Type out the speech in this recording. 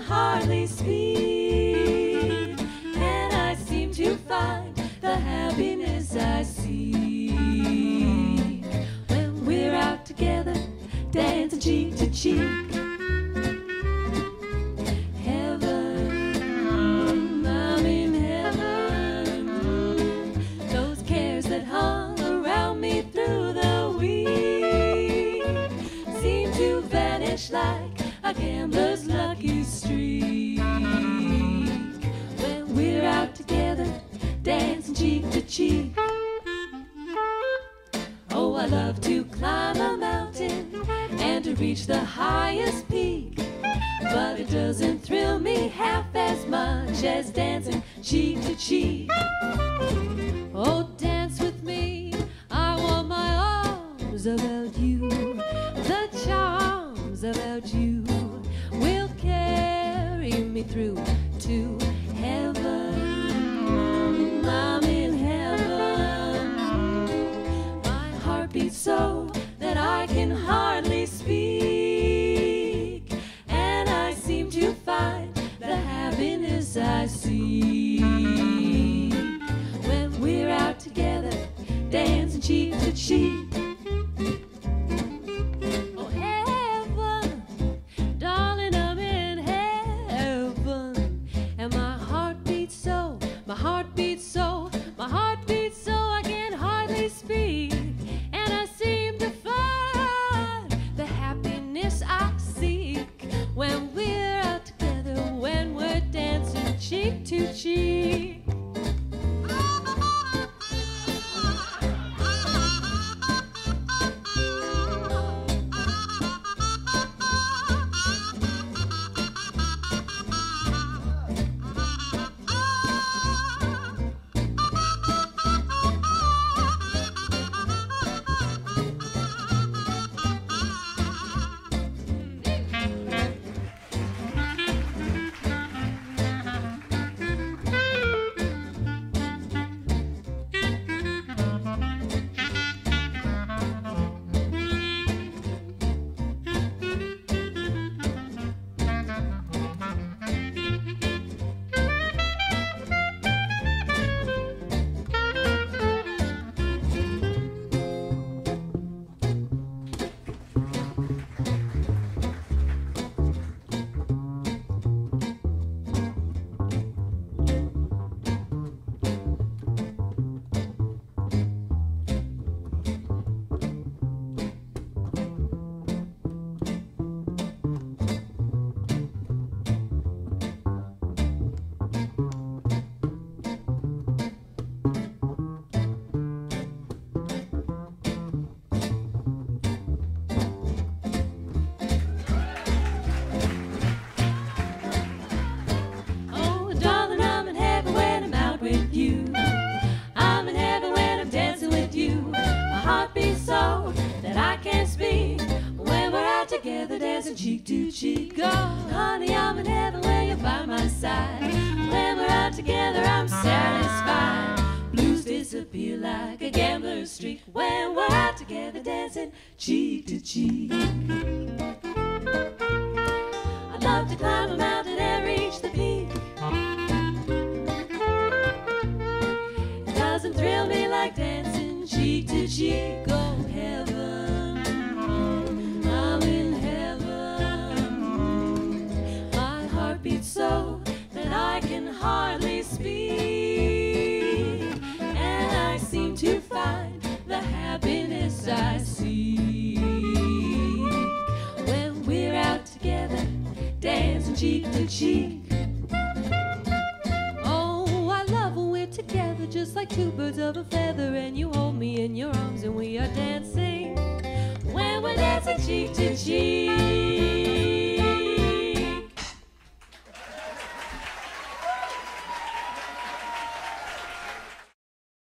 hardly speak, and I seem to find the happiness I seek when we're out together, dancing cheek to cheek. Heaven, I'm in heaven. Those cares that hung around me through the week seem to vanish like a gambler's lucky streak when we're out together, dancing cheek to cheek. Oh, I love to climb a mountain and to reach the highest peak, but it doesn't thrill me half as much as dancing cheek to cheek. Oh, dance with me, I want my arms about you. The charms about you will carry me through to heaven. I'm in heaven. My heart beats so that I can hardly speak, and I seem to find the happiness I seek when we're out together, dancing cheek to cheek. Oh, heaven, darling, I'm in heaven, and my heart beats so, my heart beats so, my heart beats so I can hardly speak, and I seem to find the happiness I seek when we're out together, when we're dancing cheek to cheek. Dancing cheek to cheek. Oh, honey, I'm in heaven when you're by my side. When we're out together, I'm satisfied. Blues disappear like a gambler's streak when we're out together, dancing cheek to cheek. I'd love to climb a mountain and reach the peak. It doesn't thrill me like dancing cheek to cheek. Oh, heaven, I'm in so that I can hardly speak, and I seem to find the happiness I seek when we're out together, dancing cheek to cheek. Oh, I love when we're together, just like two birds of a feather, and you hold me in your arms and we are dancing when we're dancing cheek to cheek.